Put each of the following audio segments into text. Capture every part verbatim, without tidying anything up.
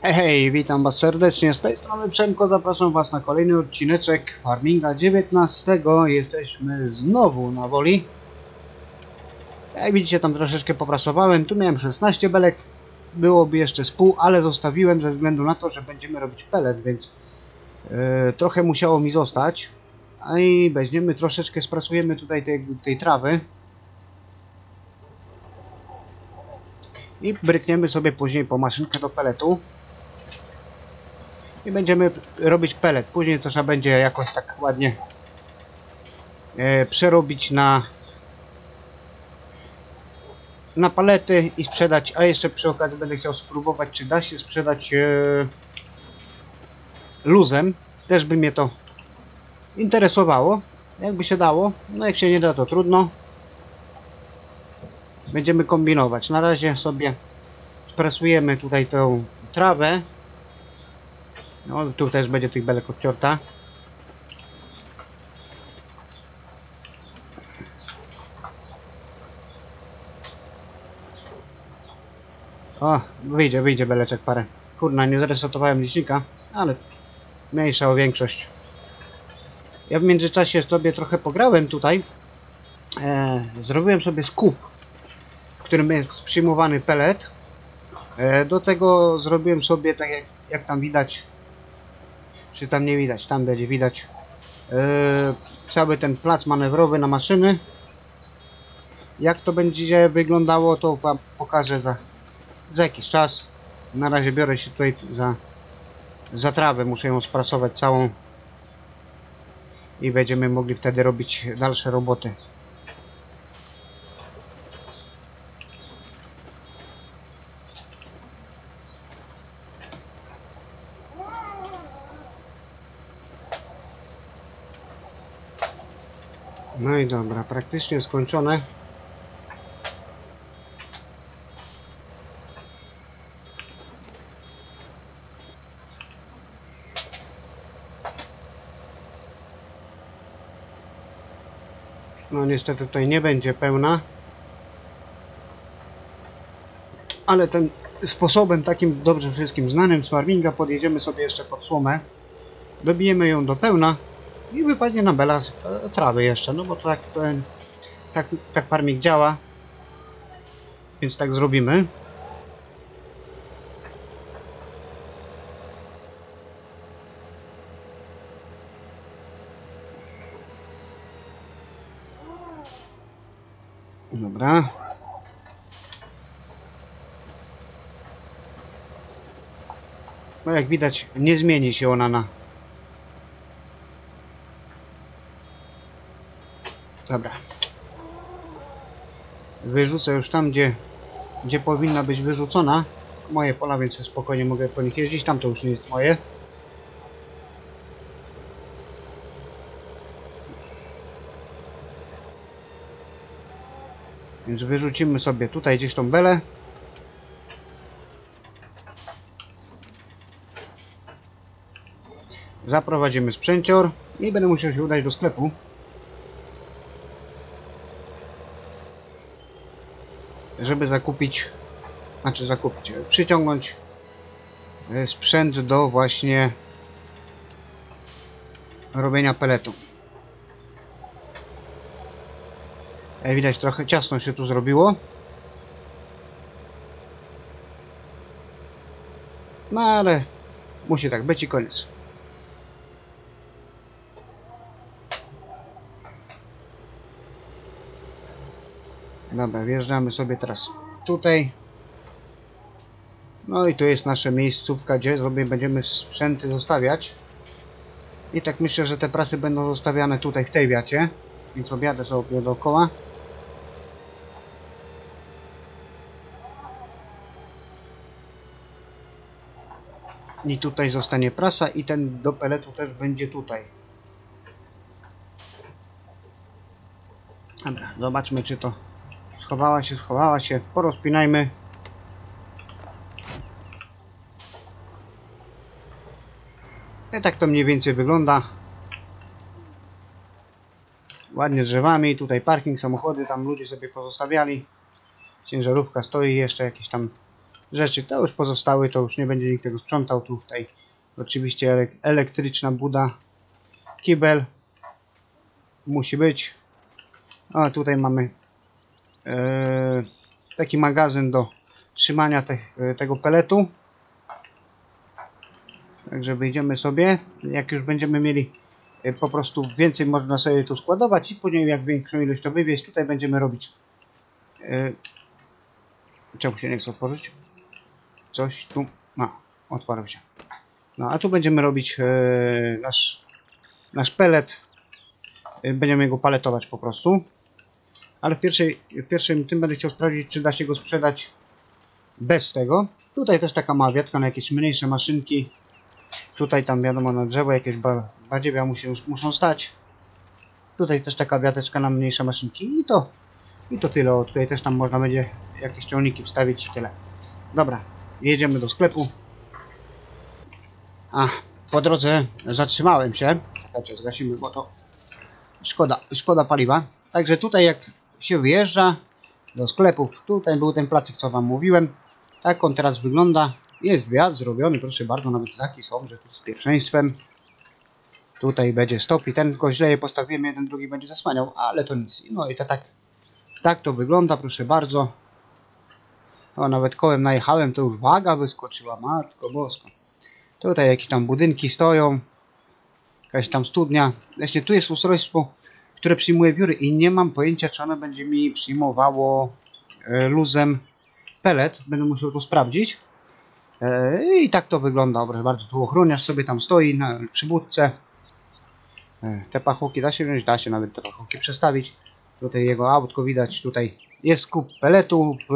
Hej, witam was serdecznie, z tej strony Przemko, zapraszam was na kolejny odcineczek Farminga dziewiętnastego. Jesteśmy znowu na Woli. Jak widzicie, tam troszeczkę popracowałem, tu miałem szesnaście belek, byłoby jeszcze z pół, ale zostawiłem ze względu na to, że będziemy robić pelet, więc yy, trochę musiało mi zostać. A i weźmiemy troszeczkę, sprasujemy tutaj tej, tej trawy i brykniemy sobie później po maszynkę do peletu. I będziemy robić pelet. Później to trzeba będzie jakoś tak ładnie e, przerobić na na palety i sprzedać. A jeszcze przy okazji będę chciał spróbować, czy da się sprzedać e, luzem. Też by mnie to interesowało. Jakby się dało. No jak się nie da, to trudno. Będziemy kombinować. Na razie sobie sprasujemy tutaj tę trawę. No, tu też będzie tych belek odciorta. O, wyjdzie, wyjdzie beleczek parę. Kurna, nie zresetowałem licznika, ale mniejsza o większość. Ja w międzyczasie sobie trochę pograłem tutaj. E, zrobiłem sobie skup, w którym jest przyjmowany pelet. E, do tego zrobiłem sobie, tak jak, jak tam widać, czy tam nie widać, tam będzie widać, e, cały ten plac manewrowy na maszyny. Jak to będzie wyglądało, to wam pokażę za, za jakiś czas. Na razie biorę się tutaj za, za trawę, muszę ją sprasować całą i będziemy mogli wtedy robić dalsze roboty. No i dobra, praktycznie skończone. No niestety tutaj nie będzie pełna. Ale ten sposobem takim dobrze wszystkim znanym z farminga podjedziemy sobie jeszcze pod słomę. Dobijemy ją do pełna i wypadnie na bela e, trawy jeszcze. No bo tak, e, tak, tak farming działa. Więc tak zrobimy. Dobra. No jak widać, nie zmieni się ona na... Dobra. Wyrzucę już tam, gdzie, gdzie powinna być wyrzucona. Moje pola, więc spokojnie mogę po nich jeździć. Tam to już nie jest moje. Więc wyrzucimy sobie tutaj gdzieś tą belę. Zaprowadzimy sprzęcior i będę musiał się udać do sklepu. Żeby zakupić, znaczy zakupić, przyciągnąć sprzęt do właśnie robienia peletu. Jak widać, trochę ciasno się tu zrobiło. No ale musi tak być i koniec. Dobra, wjeżdżamy sobie teraz tutaj. No i tu jest nasza miejscówka, gdzie sobie będziemy sprzęty zostawiać. I tak myślę, że te prasy będą zostawiane tutaj w tej wiacie. Więc objadę sobie dookoła. I tutaj zostanie prasa i ten do peletu też będzie tutaj. Dobra, zobaczmy, czy to schowała się, schowała się. Porozpinajmy. I tak to mniej więcej wygląda. Ładnie z drzewami. Tutaj parking, samochody, tam ludzie sobie pozostawiali. Ciężarówka stoi, jeszcze jakieś tam rzeczy. To już pozostały, to już nie będzie nikt tego sprzątał. Tutaj oczywiście elektryczna buda, kibel musi być. A tutaj mamy e, taki magazyn do trzymania te, tego peletu. Także wyjdziemy sobie. Jak już będziemy mieli e, po prostu więcej, można sobie tu składować i później jak większą ilość to wywieźć. Tutaj będziemy robić. E, czemu się nie chce otworzyć? Coś tu. No, otwarł się. No a tu będziemy robić e, nasz, nasz pelet. E, będziemy go paletować po prostu. Ale w, pierwszej, w pierwszym tym będę chciał sprawdzić, czy da się go sprzedać bez tego. Tutaj też taka mała wiatka na jakieś mniejsze maszynki. Tutaj tam wiadomo na drzewo jakieś ba badziewia muszą, muszą stać. Tutaj też taka wiateczka na mniejsze maszynki. I to, i to tyle. O, tutaj też tam można będzie jakieś ciągniki wstawić i tyle. Dobra, jedziemy do sklepu. A, po drodze zatrzymałem się. Słuchajcie, zgasimy, bo to szkoda, szkoda paliwa. Także tutaj jak się wyjeżdża do sklepów, tutaj był ten placyk, co wam mówiłem. Tak on teraz wygląda. Jest wjazd zrobiony, proszę bardzo, nawet znaki są, że tu z pierwszeństwem. Tutaj będzie stop i ten tylko źle je postawiłem, jeden drugi będzie zasłaniał, ale to nic. No i to tak, tak to wygląda, proszę bardzo. O, nawet kołem najechałem, to już waga wyskoczyła, matko bosko. Tutaj jakieś tam budynki stoją. Jakaś tam studnia. Właśnie tu jest ustrojstwo, które przyjmuje wióry i nie mam pojęcia, czy ono będzie mi przyjmowało e, luzem pelet. Będę musiał to sprawdzić. E, I tak to wygląda. Proszę bardzo, tu ochroniarz sobie tam stoi na przybudce. E, te pachołki da się wziąć, da się nawet te pachołki przestawić. Tutaj jego autko widać. Tutaj jest kup peletu. W,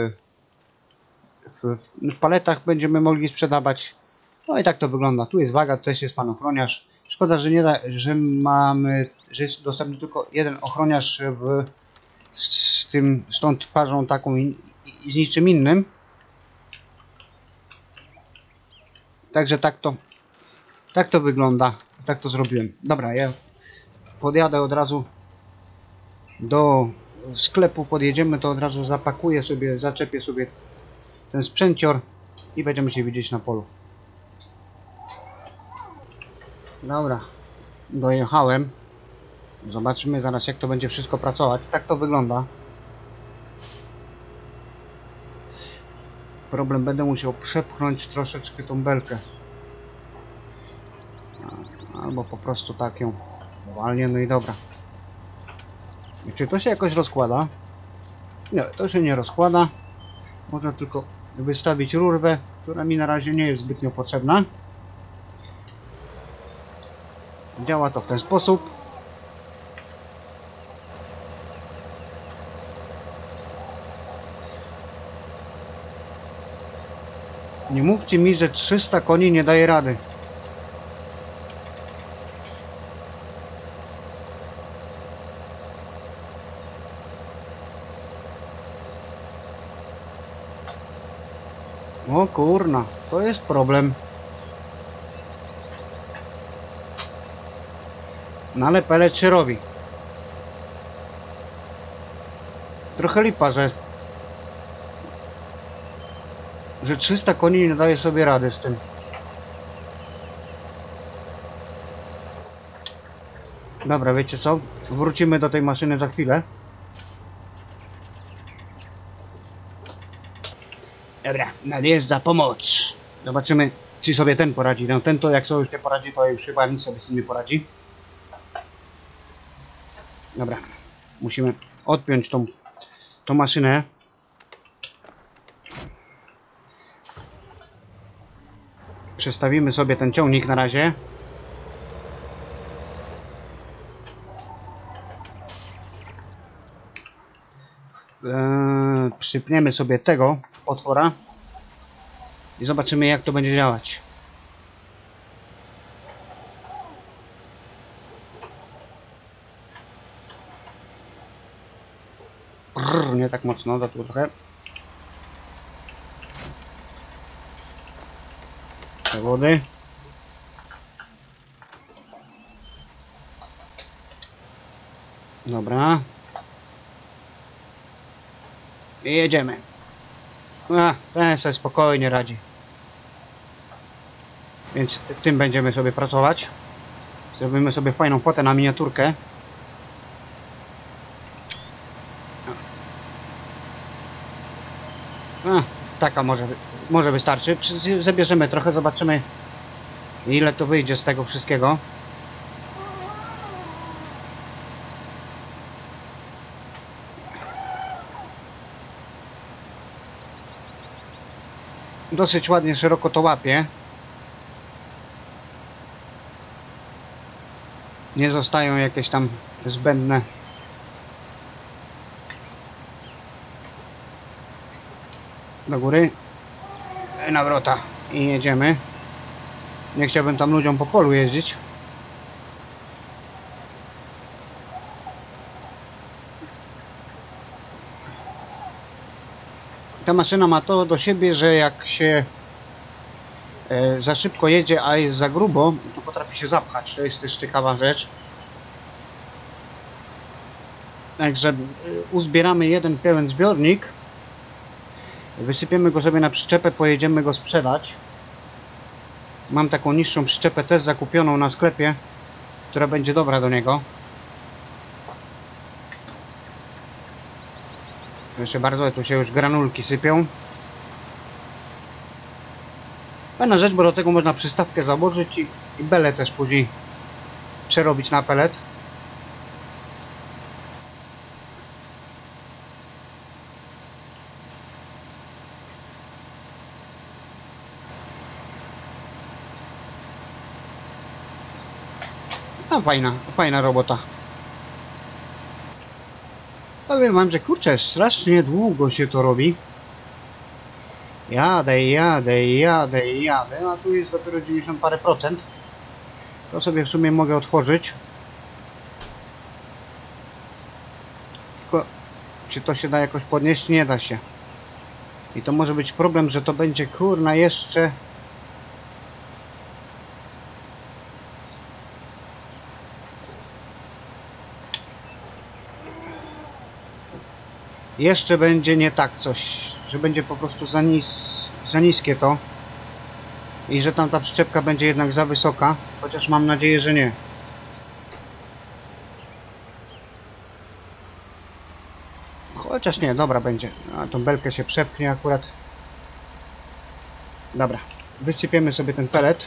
w, w paletach będziemy mogli sprzedawać. No i tak to wygląda. Tu jest waga, też jest pan ochroniarz. Szkoda, że nie da, że mamy, że jest dostępny tylko jeden ochroniarz w, z, z tym, z tą twarzą taką i, i z niczym innym. Także tak to, tak to wygląda. Tak to zrobiłem. Dobra, ja podjadę od razu do sklepu, podjedziemy, to od razu zapakuję sobie, zaczepię sobie ten sprzęcior i będziemy się widzieć na polu. Dobra, dojechałem. Zobaczymy zaraz, jak to będzie wszystko pracować. Tak to wygląda. Problem, będę musiał przepchnąć troszeczkę tą belkę. Albo po prostu tak ją walnie, no i dobra. I czy to się jakoś rozkłada? Nie, to się nie rozkłada. Można tylko wystawić rurwę, która mi na razie nie jest zbytnio potrzebna. Działa to w ten sposób. Nie mówcie mi, że trzysta koni nie daje rady. O kurna, to jest problem. No ale pelet się robi. Trochę lipa, że że trzysta koni nie daje sobie rady z tym. Dobra, wiecie co? Wrócimy do tej maszyny za chwilę. Dobra, nadjeżdża pomoc. Zobaczymy, czy sobie ten poradzi. No ten to jak sobie już nie poradzi, to już chyba nic sobie z tym nie poradzi. Dobra, musimy odpiąć tą, tą maszynę. Przestawimy sobie ten ciągnik na razie. Eee, przypniemy sobie tego otwora i zobaczymy, jak to będzie działać. Brrr, nie tak mocno, za tu trochę. Przewody. Dobra. I jedziemy. A, ten sobie spokojnie radzi. Więc tym będziemy sobie pracować. Zrobimy sobie fajną fotę na miniaturkę. A, taka może, może wystarczy. Zabierzemy trochę, zobaczymy ile to wyjdzie z tego wszystkiego. Dosyć ładnie, szeroko to łapie. Nie zostają jakieś tam zbędne do góry, nawrota i jedziemy. Nie chciałbym tam ludziom po polu jeździć. Ta maszyna ma to do siebie, że jak się e, za szybko jedzie, a jest za grubo, to potrafi się zapchać. To jest też ciekawa rzecz. Także e, uzbieramy jeden pełen zbiornik, wysypiemy go sobie na przyczepę, pojedziemy go sprzedać. Mam taką niższą przyczepę też zakupioną na sklepie, która będzie dobra do niego. Proszę bardzo, tu się już granulki sypią. Fajna rzecz, bo do tego można przystawkę założyć i, i belę też później przerobić na pelet. No fajna, fajna robota. Powiem wam, że kurczę, strasznie długo się to robi. Jadę, jadę, jadę, jadę, a tu jest dopiero dziewięćdziesiąt parę procent. To sobie w sumie mogę otworzyć. Tylko, czy to się da jakoś podnieść? Nie da się. I to może być problem, że to będzie kurna jeszcze... Jeszcze będzie nie tak coś, że będzie po prostu za, nis, za niskie to i że tam ta przyczepka będzie jednak za wysoka, chociaż mam nadzieję, że nie. Chociaż nie, dobra będzie. A tą belkę się przepchnie akurat. Dobra, wysypiemy sobie ten pelet.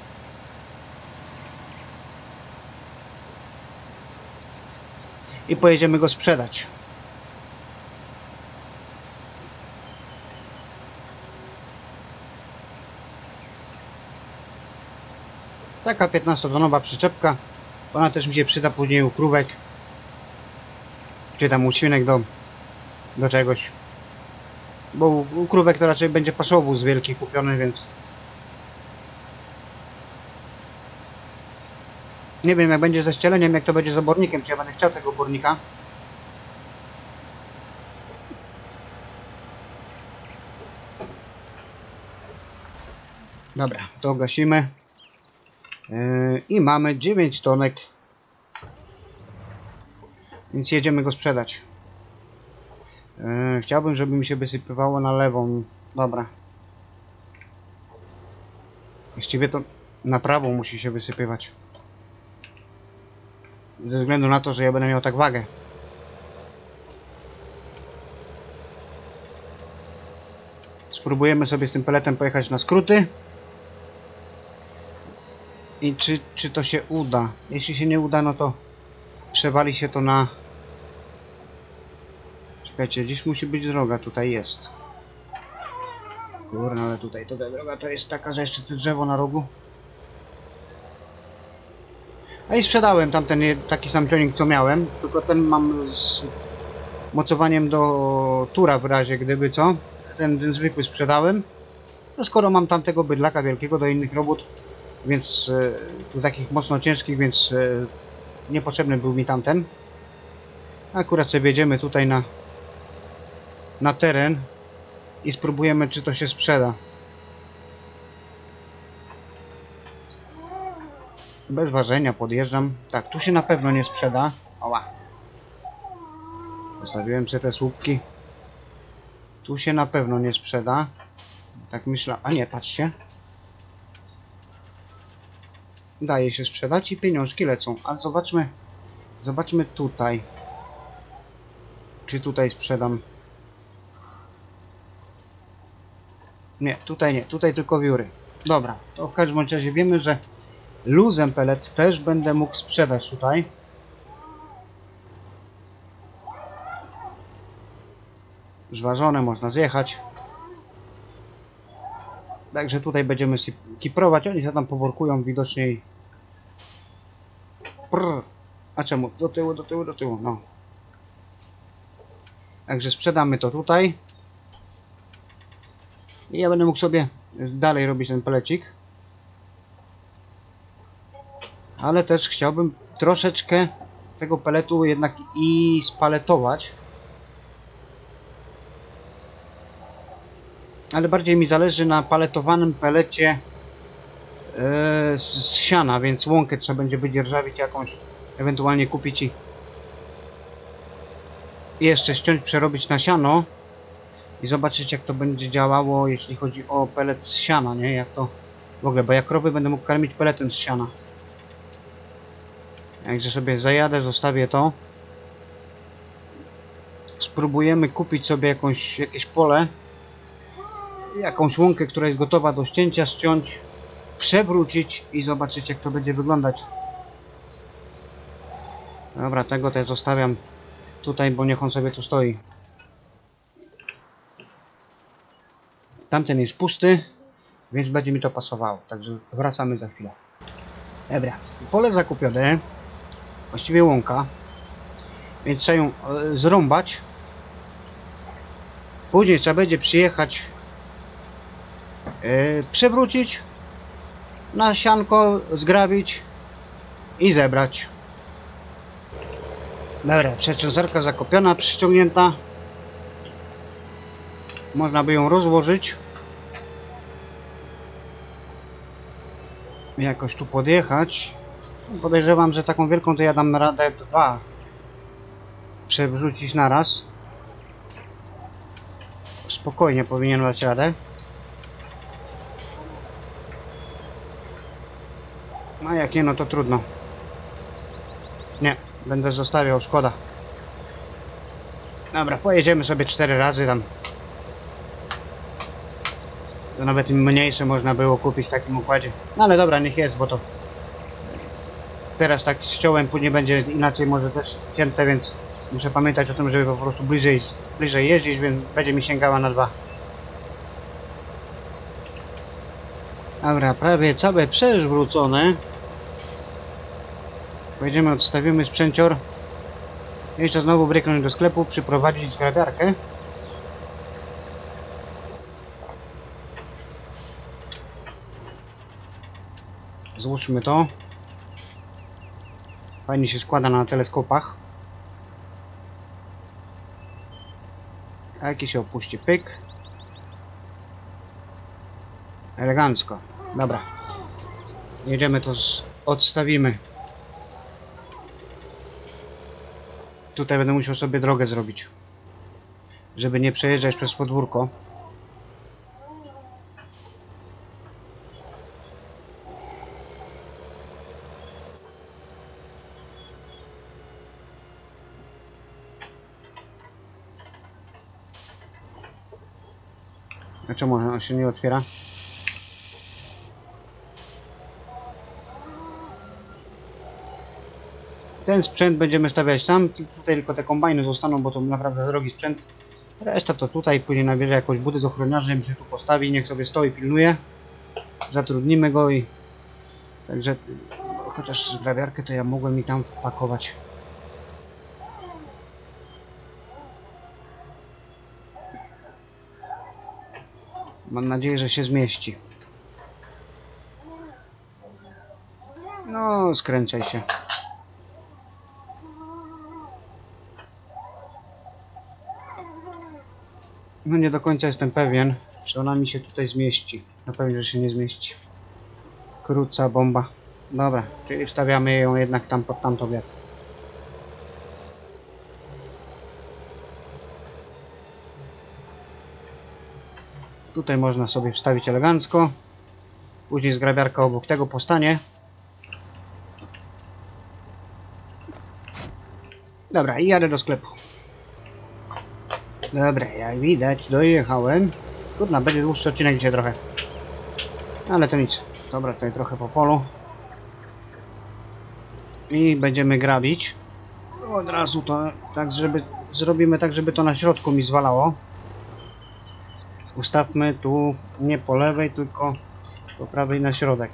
I pojedziemy go sprzedać. Taka piętnastotonowa przyczepka. Ona też mi się przyda później u krówek. Czy tam u świnek do, do czegoś. Bo u, u krówek to raczej będzie paszowóz wielki kupiony, więc... Nie wiem jak będzie ze ścieleniem, jak to będzie z obornikiem, czy ja będę chciał tego obornika. Dobra, to gasimy. Yy, I mamy dziewięć tonek. Więc jedziemy go sprzedać. Yy, chciałbym, żeby mi się wysypywało na lewą. Dobra. Właściwie to na prawą musi się wysypywać. Ze względu na to, że ja będę miał tak wagę. Spróbujemy sobie z tym peletem pojechać na skróty. I czy, czy to się uda? Jeśli się nie uda, no to przewali się to na... Czekajcie, gdzieś musi być droga, tutaj jest. Kurna, ale tutaj to ta droga to jest taka, że jeszcze to drzewo na rogu. A i sprzedałem tamten taki sam ciągnik co miałem, tylko ten mam z mocowaniem do tura w razie gdyby co. Ten, ten zwykły sprzedałem. No skoro mam tamtego bydlaka wielkiego do innych robót, więc e, do takich mocno ciężkich, więc e, niepotrzebny był mi tamten. Akurat sobie jedziemy tutaj na, na teren i spróbujemy, czy to się sprzeda. Bez ważenia podjeżdżam. Tak, tu się na pewno nie sprzeda. Oła. Zostawiłem sobie te słupki. Tu się na pewno nie sprzeda. Tak myślę. A nie, patrzcie. Daje się sprzedać i pieniążki lecą. Ale zobaczmy. Zobaczmy tutaj. Czy tutaj sprzedam? Nie, tutaj nie. Tutaj tylko wióry. Dobra, to w każdym razie wiemy, że luzem pellet też będę mógł sprzedać tutaj. Zważone, można zjechać. Także tutaj będziemy kiprować. Oni się tam poworkują widocznie. I... Prr. A czemu? Do tyłu, do tyłu, do tyłu. No. Także sprzedamy to tutaj. I ja będę mógł sobie dalej robić ten pelecik. Ale też chciałbym troszeczkę tego peletu jednak i spaletować. Ale bardziej mi zależy na paletowanym pelecie yy, z, z siana, więc łąkę trzeba będzie wydzierżawić jakąś, ewentualnie kupić i jeszcze ściąć, przerobić na siano i zobaczyć, jak to będzie działało, jeśli chodzi o pelet z siana, nie? Jak to w ogóle, bo jak krowy będę mógł karmić peletem z siana. Jakże sobie zajadę, zostawię to. Spróbujemy kupić sobie jakąś, jakieś pole, jakąś łąkę, która jest gotowa do ścięcia, ściąć, przewrócić i zobaczyć, jak to będzie wyglądać. Dobra, tego też zostawiam tutaj, bo niech on sobie tu stoi. Tamten jest pusty, więc będzie mi to pasowało. Także wracamy za chwilę. Dobra, pole zakupione. Właściwie łąka. Więc trzeba ją e, zrąbać. Później trzeba będzie przyjechać, e, przewrócić, na sianko zgrabić i zebrać. Dobra, przecząsarka zakopiona, przyciągnięta. Można by ją rozłożyć. Jakoś tu podjechać. Podejrzewam, że taką wielką to ja dam radę dwa przewrzucić naraz. Spokojnie powinien dać radę. No jak nie, no to trudno. Nie, będę zostawiał, szkoda. Dobra, pojedziemy sobie cztery razy tam. To nawet mniejsze można było kupić w takim układzie. No ale dobra, niech jest, bo to teraz tak ściąłem, później będzie inaczej może też cięte, więc muszę pamiętać o tym, żeby po prostu bliżej, bliżej jeździć, więc będzie mi sięgała na dwa. Dobra, prawie całe przewrócone. Pojedziemy, odstawimy sprzęcior. Jeszcze znowu bryknąć do sklepu, przyprowadzić zgrabiarkę. Złóżmy to. Fajnie się składa na teleskopach. A jaki się opuści, pyk. Elegancko. Dobra. Jedziemy to, z... odstawimy. Tutaj będę musiał sobie drogę zrobić, żeby nie przejeżdżać przez podwórko. A czemu on się nie otwiera? Ten sprzęt będziemy stawiać tam, tutaj tylko te kombajny zostaną, bo to naprawdę drogi sprzęt. Reszta to tutaj, później nabierze jakąś budę z ochroniarzem, się tu postawi, niech sobie stoi, pilnuje. Zatrudnimy go i... Także... Chociaż zgrabiarkę to ja mogłem mi tam wpakować. Mam nadzieję, że się zmieści. No, skręcaj się. No nie do końca jestem pewien, czy ona mi się tutaj zmieści. Na pewno, że się nie zmieści. Krótka bomba. Dobra, czyli wstawiamy ją jednak tam pod tamtą wiatr. Tutaj można sobie wstawić elegancko. Później zgrabiarka obok tego postanie. Dobra, i jadę do sklepu. Dobra, jak widać, dojechałem. Kurna, będzie dłuższy odcinek dzisiaj trochę. Ale to nic. Dobra, tutaj trochę po polu. I będziemy grabić. Od razu to tak, żeby... Zrobimy tak, żeby to na środku mi zwalało. Ustawmy tu nie po lewej, tylko po prawej na środek.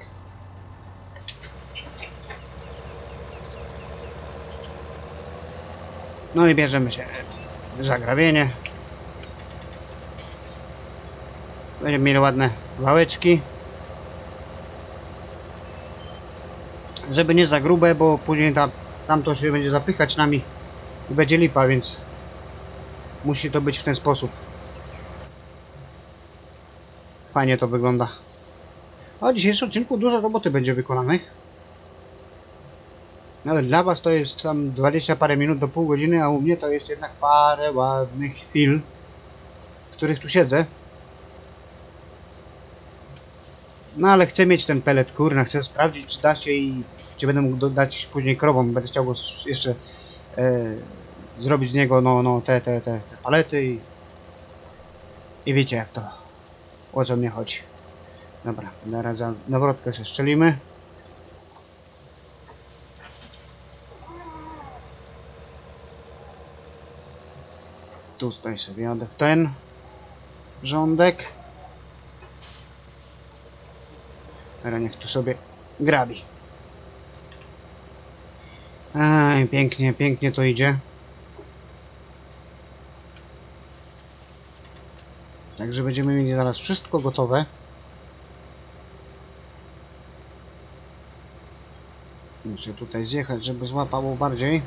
No i bierzemy się za grabienie. Będziemy mieli ładne wałeczki. Żeby nie za grube, bo później tam, tam to się będzie zapychać nami i będzie lipa, więc musi to być w ten sposób. Fajnie to wygląda. O dzisiejszym odcinku dużo roboty będzie wykonanych. Nawet dla was to jest tam dwadzieścia parę minut do pół godziny, a u mnie to jest jednak parę ładnych chwil, w których tu siedzę. No ale chcę mieć ten pelet, kurna, chcę sprawdzić, czy da się i czy będę mógł dodać później krowom. Będę chciał go jeszcze e, zrobić z niego no, no te, te, te, te palety i, i wiecie jak to, o co mnie chodzi. Dobra, zaraz za nawrotkę się strzelimy. Tutaj sobie jadę w ten rządek. Teraz niech tu sobie grabi. Aj, pięknie, pięknie to idzie. Także będziemy mieli zaraz wszystko gotowe. Muszę tutaj zjechać, żeby złapało bardziej.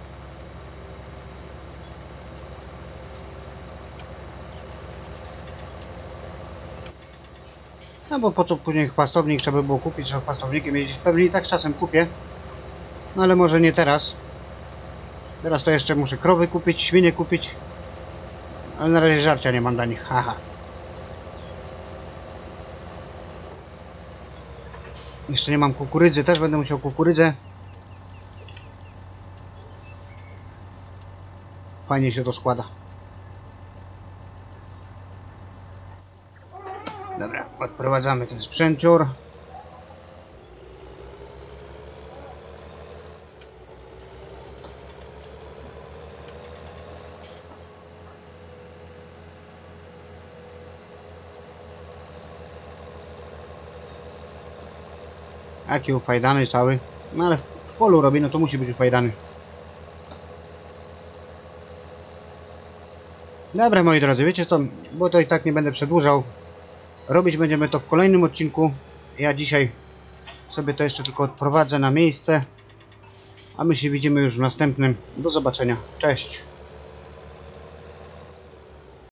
No bo po co później chwastownik trzeba by było kupić, trzeba chwastownikiem jeździć. Pewnie i tak z czasem kupię. No ale może nie teraz. Teraz to jeszcze muszę krowy kupić, świnie kupić. Ale na razie żarcia nie mam dla nich, haha. Jeszcze nie mam kukurydzy, też będę musiał kukurydzę. Fajnie się to składa. Dobra, odprowadzamy ten sprzęcior. Jaki ufajdany cały. No ale w polu robi, no to musi być ufajdany. Dobra moi drodzy, wiecie co, bo to i tak nie będę przedłużał. Robić będziemy to w kolejnym odcinku. Ja dzisiaj sobie to jeszcze tylko odprowadzę na miejsce. A my się widzimy już w następnym. Do zobaczenia. Cześć.